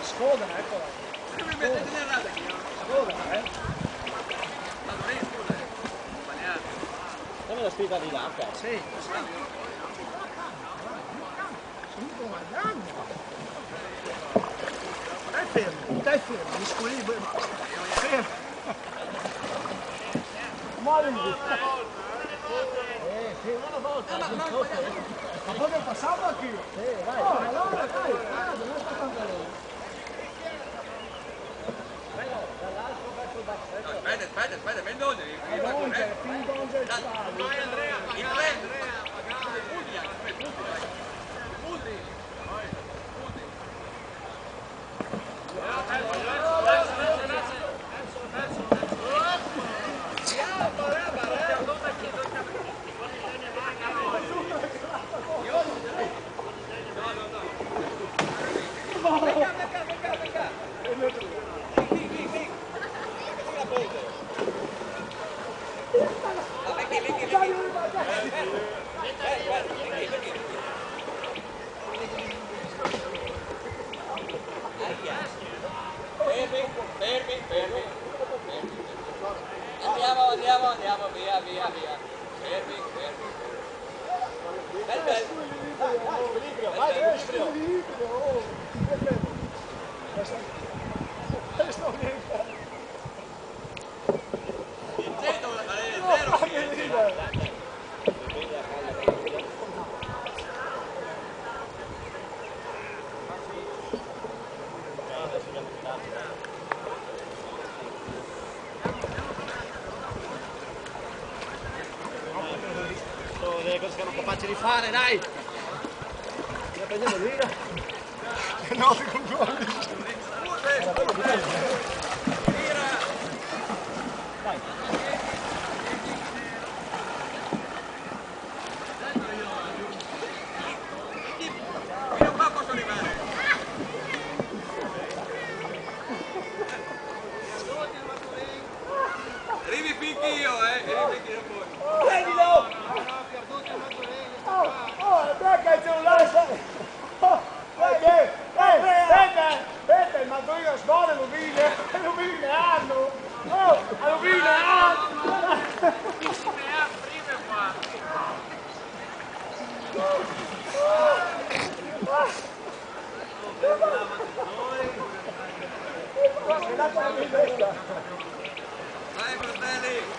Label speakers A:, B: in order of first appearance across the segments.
A: scodano, eccola.
B: Come mettete nel radar?
A: Scodano,
B: Ma non è scusa, sbagliato.
C: Come la sfida di Lacca?
A: Sì, sì. Sono guardando. Dai fermo, mi squilibri. Fermo. Muoviti. Sì, una volta. Ma poi devo passarlo anch'io. Sì, vai. Allora, dai, non sta tanto lì.
B: Aspetta, Mendoza,
A: Pingonge il
B: Dai, Andrea, il tre. Fermi. Andiamo, via. Fermi. Bel.
A: Vai, equilibrio. Questo niente.
B: Zero.
C: Sono delle cose che non capaci di fare, dai!
A: La prendiamo lì? No, ti controlli.
C: Dai!
B: Fino qua posso arrivare. Arrivi finché io, poi.
A: Prendilo! Becca il cellulare! Aspetta, il mandolino scuola, l'uvine hanno! Oh, l'uvine hanno!
B: Prima qua. Vai fratelli!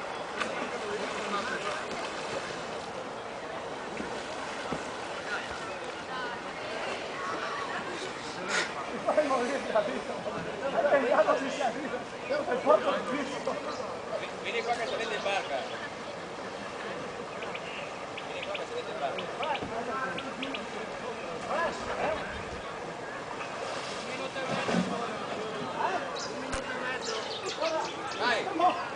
B: Vieni qua che salite in barca. Vai!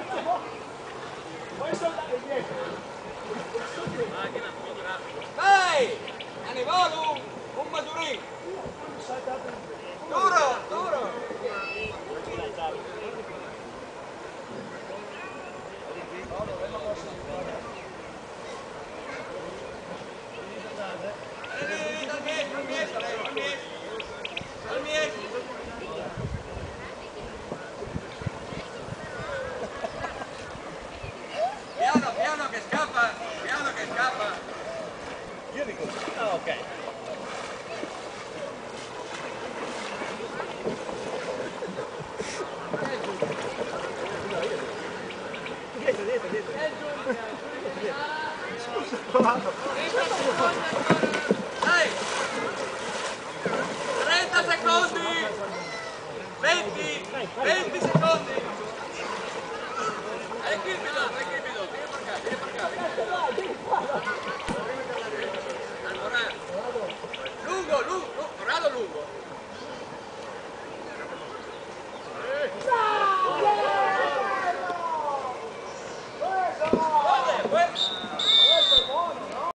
B: Vai! Annevolu! Un maturin! Duro! Piano che scappa!
C: Io dico, ah, ok. Dietro.
B: Dai! 30 secondi! 20 secondi!